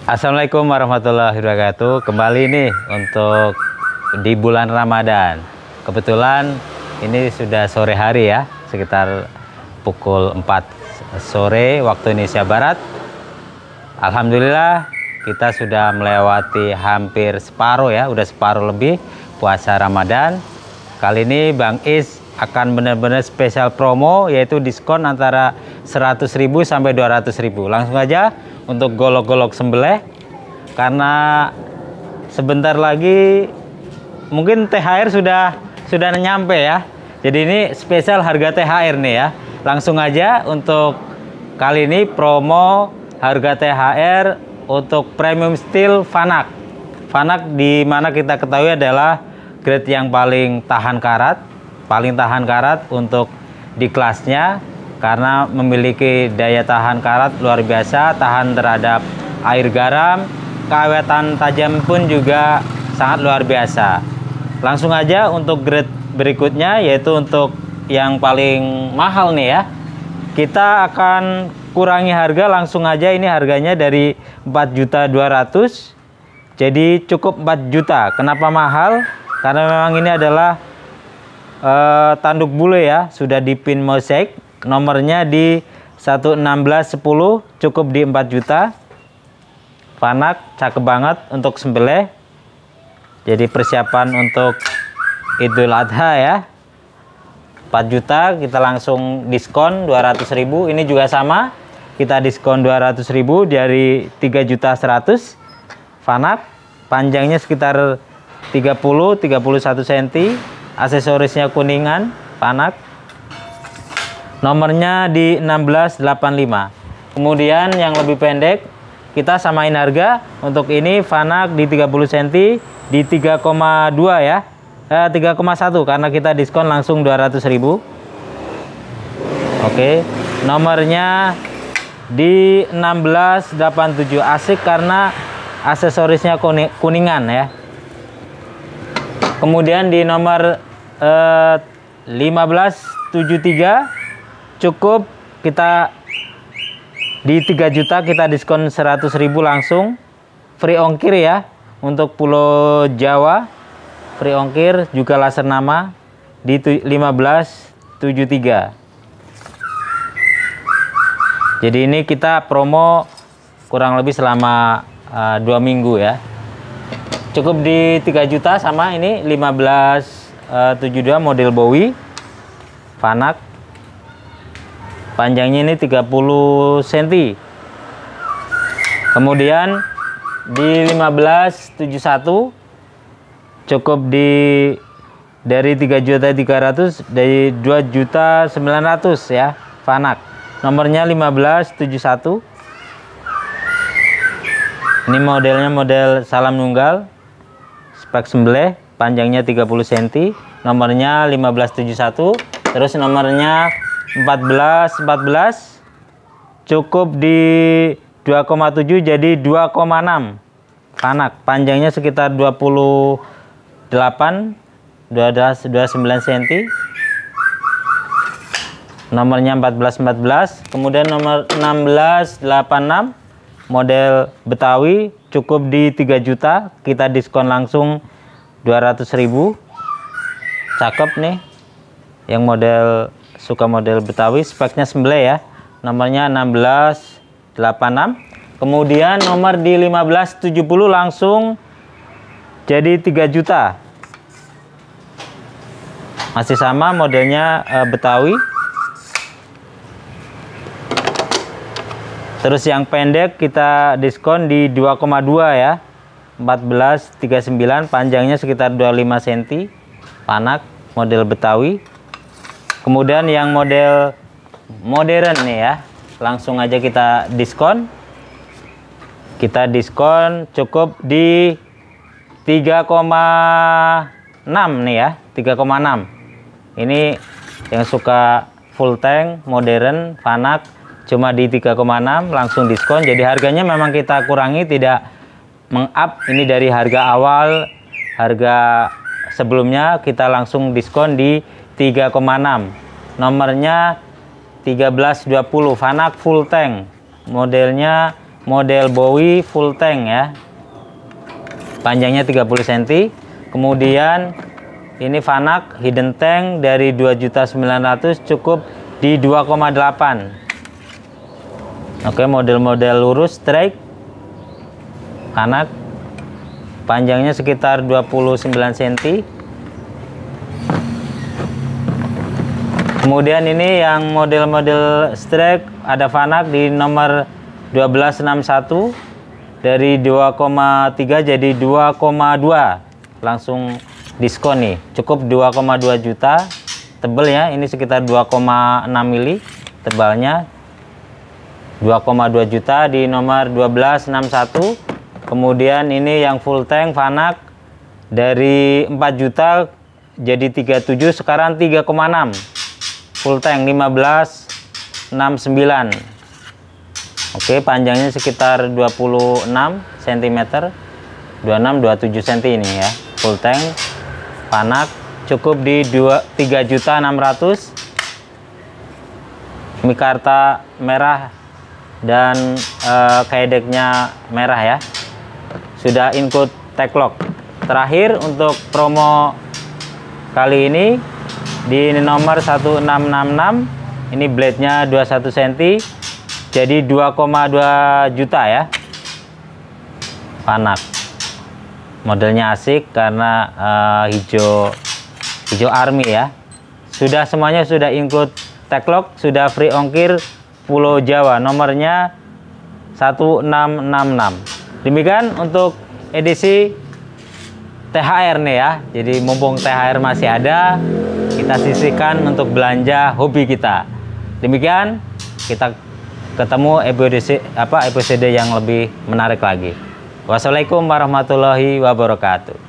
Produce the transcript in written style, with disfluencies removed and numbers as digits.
Assalamualaikum warahmatullahi wabarakatuh. Kembali nih untuk di bulan Ramadan. Kebetulan ini sudah sore hari ya, sekitar pukul 4 sore waktu Indonesia Barat. Alhamdulillah kita sudah melewati hampir separuh ya, udah separuh lebih puasa Ramadan. Kali ini Bang Is akan benar-benar spesial promo, yaitu diskon antara 100.000 sampai 200.000. Langsung aja untuk golok-golok sembelih, karena sebentar lagi mungkin THR sudah nyampe ya. Jadi ini spesial harga THR nih ya. Langsung aja untuk kali ini promo harga THR untuk premium steel Fanak. Fanak di mana kita ketahui adalah grade yang paling tahan karat untuk di kelasnya, karena memiliki daya tahan karat luar biasa, tahan terhadap air garam, keawetan tajam pun juga sangat luar biasa. Langsung aja untuk grade berikutnya, yaitu untuk yang paling mahal nih ya. Kita akan kurangi harga langsung aja, ini harganya dari 4.200.000 jadi cukup 4 juta. Kenapa mahal? Karena memang ini adalah tanduk bule ya, sudah dipin mosaik. Nomornya di 11610, cukup di 4 juta. Fanak cakep banget untuk sembelih. Jadi persiapan untuk Idul Adha ya. 4 juta kita langsung diskon 200.000. Ini juga sama, kita diskon 200.000 dari 3.100.000. Fanak panjangnya sekitar 30-31 cm. Aksesorisnya kuningan Fanak. Nomornya di 1685. Kemudian yang lebih pendek kita samain harga. Untuk ini Fanak di 30 cm di 3,2 ya. 3,1 karena kita diskon langsung 200.000. Oke. Nomornya di 1687. Asik karena aksesorisnya kuningan ya. Kemudian di nomor 1573 cukup kita di 3 juta, kita diskon 100.000 langsung, free ongkir ya. Untuk Pulau Jawa free ongkir, juga laser nama di 1573. Jadi ini kita promo kurang lebih selama 2 minggu ya. Cukup di 3 juta sama ini 1572 model Bowie Fanak. Panjangnya ini 30 cm. Kemudian di 1571 cukup dari 3.300.000 dari 2.900.000 ya Fanak. Nomornya 1571. Ini modelnya model salam nunggal. Spek sembelih, panjangnya 30 cm. Nomornya 1571. Terus nomornya 14 cukup di 2,7 jadi 2,6 Fanak. Panjangnya sekitar 29 cm. Nomornya 14. Kemudian nomor 1686 model Betawi, cukup di 3 juta, kita diskon langsung 200.000. Cakep nih yang model, suka model Betawi, speknya sembelih ya. Nomornya 1686. Kemudian nomor di 1570 langsung jadi 3 juta. Masih sama modelnya Betawi. Terus yang pendek kita diskon di 2,2 ya. 1439, panjangnya sekitar 25 cm. Fanak model Betawi. Kemudian yang model modern nih ya, langsung aja kita diskon. Kita diskon cukup di 3,6 nih ya, 3,6. Ini yang suka full tank modern Fanak cuma di 3,6 langsung diskon. Jadi harganya memang kita kurangi, tidak meng-up. Ini dari harga awal, harga sebelumnya kita langsung diskon di 3,6. Nomornya 1320 Fanak full tank, modelnya model Bowie full tank ya, panjangnya 30 cm. Kemudian ini Vanak hidden tank dari 2.900.000 cukup di 2,8. Oke, model-model lurus strike Vanak, panjangnya sekitar 29 cm. Kemudian ini yang model-model strike ada Vanak di nomor 1261 dari 2,3 jadi 2,2, langsung diskon nih, cukup 2,2 juta. Tebel ya, ini sekitar 2,6 mili tebalnya, 2,2 juta di nomor 1261. Kemudian ini yang full tank Vanak dari 4 juta jadi 37, sekarang 3,6. Full tank 1569. Oke, panjangnya sekitar 26 cm, 26-27 cm ini ya. Full tank Vanak cukup di 3.600.000. Mikarta merah dan kaedeknya merah ya. Sudah include tag lock. Terakhir untuk promo kali ini di nomor 1666, ini blade-nya 21 cm jadi 2,2 juta ya. Vanak modelnya asik karena hijau army ya. Sudah semuanya sudah include tag lock, sudah free ongkir Pulau Jawa, nomornya 1666. Demikian untuk edisi THR nih ya. Jadi mumpung THR masih ada, kita sisihkan untuk belanja hobi kita. Demikian, kita ketemu episode yang lebih menarik lagi. Wassalamualaikum warahmatullahi wabarakatuh.